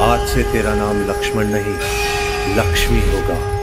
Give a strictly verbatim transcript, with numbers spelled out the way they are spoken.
आज से तेरा नाम लक्ष्मण नहीं, लक्ष्मी होगा।